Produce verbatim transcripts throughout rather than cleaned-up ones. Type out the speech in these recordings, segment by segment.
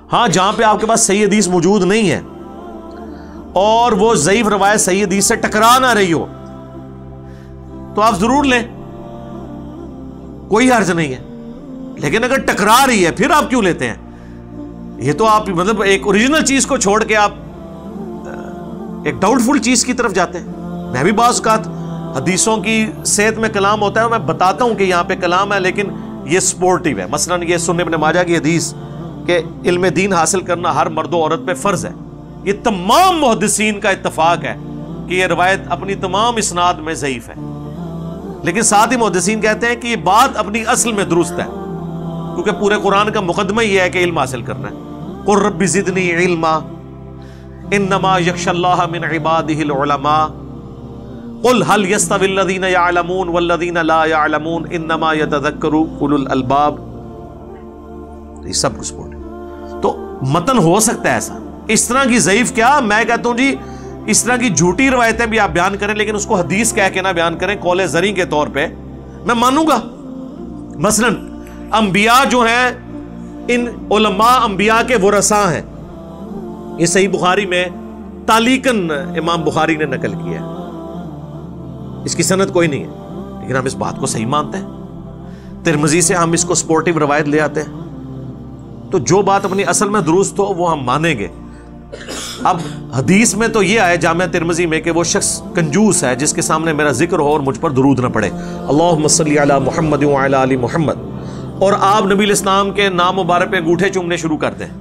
ہاں جہاں پہ آپ کے پاس صحیح حدیث موجود نہیں ہے اور وہ ضعیف روایت صحیح حدیث سے ٹکرا نہ رہی ہو تو آپ ضرور لیں، کوئی حرج نہیں ہے. لیکن اگر ٹکرا رہی ہے پھر آپ کیوں لیتے ہیں؟ یہ تو آپ مطلب ایک اوریجنل چیز کو چھوڑ کے آپ ایک ڈاؤٹ فل چیز کی طرف جاتے ہیں. میں بھی بعض اوقات حدیثوں کی صحت میں کلام ہوتا ہے، میں بتاتا ہوں کہ یہاں پہ کلام ہے لیکن یہ سپورٹیو ہے. مثلا یہ سنن ابن ماجہ کی حدیث کہ علم دین حاصل کرنا ہر مرد و عورت پہ فرض ہے، یہ تمام محدثین کا اتفاق ہے کہ یہ روایت اپنی تمام اسناد میں ضعیف ہے. لیکن ساتھ ہی محدثین کہتے ہیں کہ یہ بات اپنی اصل میں درست ہے، کیونکہ پورے قرآن کا مقدمہ یہ ہے کہ علم حاصل کرنا ہے. قل رب زدنی علما انما یخشی اللہ من عبادہ العلماء قل هل يستوي الذین یعلمون والذین لا یعلمون انما یتذکر اولو الالباب. یہ سب کچھ بولے تو متن ہو سکتا ہے ایسا. اس طرح کی ضعیف کیا، میں کہتا ہوں جی اس طرح کی جھوٹی روایتیں بھی آپ بیان کریں لیکن اس کو حدیث کہہ کے نہ بیان کریں قول زری کے طور پہ، میں مانوں گا. مثلا انبیاء جو ہیں ان علماء انبیاء کے ورثاء ہیں، یہ صحیح بخاری میں تعلیقاً امام بخاری نے نقل کیا ہے، اس کی سند کوئی نہیں ہے لیکن ہم اس بات کو صحیح مانتے ہیں. ترمذی سے ہم اس کو سپورٹیو روایت لے آتے ہیں. تو جو بات اپنی اصل میں درست ہو وہ ہم مانیں گے. اب حدیث میں تو یہ آئے جامع ترمذی میں کہ وہ شخص کنجوس ہے جس کے سامنے میرا ذکر ہو اور مجھ پر درود نہ پڑے. اللہم صلی علی محمد وعلی آل محمد، اور آپ نبی الاسلام کے نام مبارک پہ انگوٹھے چومنے شروع کر دیں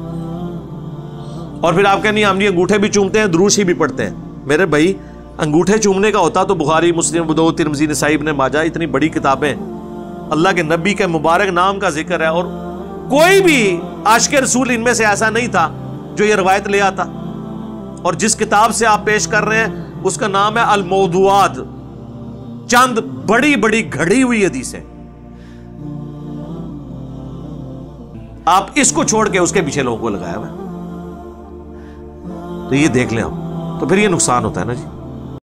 اور پھر آپ کہیں نہیں ہم جی انگوٹھے بھی چومتے ہیں دروش ہی بھی پڑھتے ہیں. میرے بھائی انگوٹھے چومنے کا ہوتا تو بخاری، مسلم، ابو داؤد، ترمذی، نسائی، ابن ماجہ، اتنی بڑی کتابیں، اللہ کے نبی کے مبارک نام کا ذکر ہے اور کوئی بھی عاشق رسول ان میں سے ایسا نہیں تھا جو یہ روایت لے آتا. اور جس کتاب سے آپ پیش کر رہے ہیں اس کا نام ہے الموضوعات، چند بڑی بڑی گھڑی ہوئی حدیثیں. آپ اس کو چھوڑ کے اس کے پیچھے لوگوں کو لگایا ہوا، تو یہ دیکھ لیں آپ، تو پھر یہ نقصان ہوتا ہے نا جی.